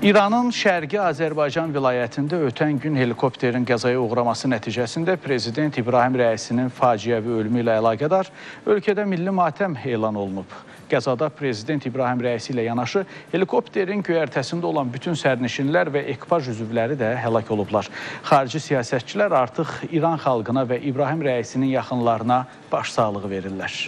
İranın Şərqi Azərbaycan vilayətində ötən gün helikopterin qəzaya uğraması nəticəsində Prezident İbrahim Rəisinin faciəvi ölümü ilə əlaqədar ölkədə milli matəm elan olunub. Qəzada Prezident İbrahim Rəisi ilə yanaşı helikopterin göyərtəsində olan bütün sərnişinlər və ekipaj üzvləri də həlak olublar. Xarici siyasətçilər artıq İran xalqına və İbrahim Rəisinin yaxınlarına başsağlığı verirlər.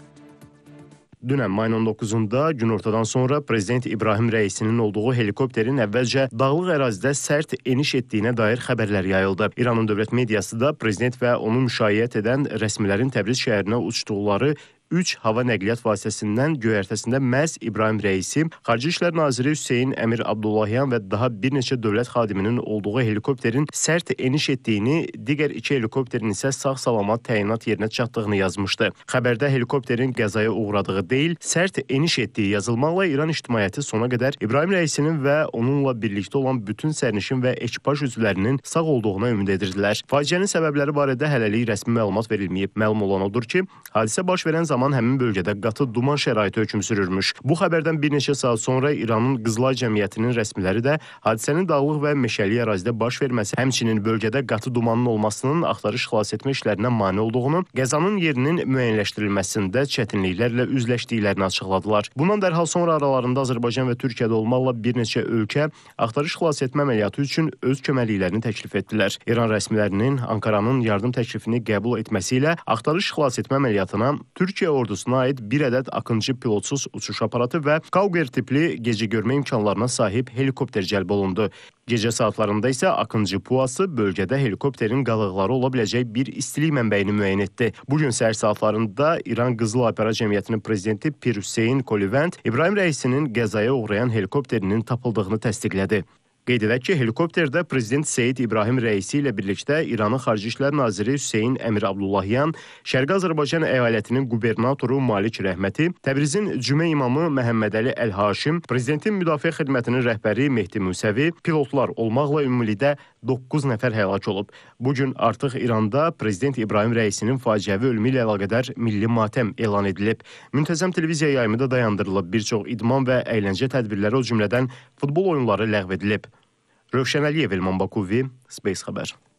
Dünən mayın 19-da günortadan sonra Prezident İbrahim Rəisinin olduğu helikopterin əvvəlcə dağlıq ərazidə sərt eniş etdiyinə dair xəbərlər yayıldı. İranın dövlət mediası da Prezident və onu müşayiət edən rəsmilərin Təbriz şəhərinə uçduqları 3 hava nəqliyyat vasitəsindən göyərtəsində məhz İbrahim Rəisi, Xarici İşlər Naziri Hüseyn Əmir Abdullahyan və daha bir neçə dövlət xadiminin olduğu helikopterin sərt eniş etdiyini, digər 2 helikopterin isə sağ-salamat təyinat yerinə çatdığını yazmışdı. Xəbərdə helikopterin qəzaya uğradığı deyil, sərt eniş etdiyi yazılmaqla İran ictimaiyyəti sona qədər İbrahim Rəisinin və onunla birlikdə olan bütün sərnişin və ekipaj üzvlərinin sağ olduğuna ümid edirdilər. Faciənin səbəbləri barədə hələlik rəsmi məlumat verilməyib. Məlum olan odur ki, hadisə baş verən zaman həmin bölgədə qatı duman şəraiti hökm sürürmüş. Bu xəbərdən bir neçə saat sonra İranın Qızılay Cəmiyyətinin rəsmiləri də hadisənin dağlıq və meşəli ərazidə baş verməsi, həmçinin bölgədə qatı dumanın olmasının axtarış xilas etmə işlərinə mane olduğunu, qəzanın yerinin müəyyənləşdirilməsində çətinliklərlə üzləşdiklərini açıqladılar. Bundan dərhal sonra aralarında Azərbaycan və Türkiyədə olmaqla bir neçə ölkə axtarış xilas etmə əməliyyatı üçün öz köməkliklərini təklif etdilər. İran rəsmilərinin Ankaranın yardım təklifini qəbul etməsi ilə axtarış xilas etmə əməliyyatına Türkiyə ordusuna aid bir ədəd Akıncı pilotsuz uçuş aparatı və Kauger tipli gecə görmə imkanlarına sahib helikopter cəlb olundu. Gecə saatlarında isə Akıncı Puası bölgədə helikopterin qalıqları ola biləcək bir istilik mənbəyini müəyyən etdi. Bugün səhər saatlarında İran Qızıl Opera Cəmiyyətinin prezidenti Pir Hüseyn Kolivənd İbrahim Rəisinin qəzaya uğrayan helikopterinin tapıldığını təsdiqlədi. Qeyd edək ki, helikopterdə Prezident Seyid İbrahim Rəisi ilə birlikdə İranın Xarici İşlər Naziri Hüseyn Əmir Abdullahyan, Şərqi Azərbaycan əyalətinin qubernatoru Malik Rəhməti, Təbrizin Cümə imamı Məhəmmədəli Əl-Haşim, Prezidentin Müdafiə Xidmətinin rəhbəri Mehdi Musəvi, pilotlar olmaqla ümumilikdə 9 nəfər həlak olub. Bugün artıq İranda Prezident İbrahim Rəisinin faciəvi ölümü ilə əlaqədar milli matəm elan edilib. Müntəzəm televiziya yayımı da dayandırılıb. Bir çox idman və əyləncə tədbirləri, o cümlədən futbol oyunları ləğv edilib. Rövşən Əliyev, Elman Bakuvi, Space xəbər.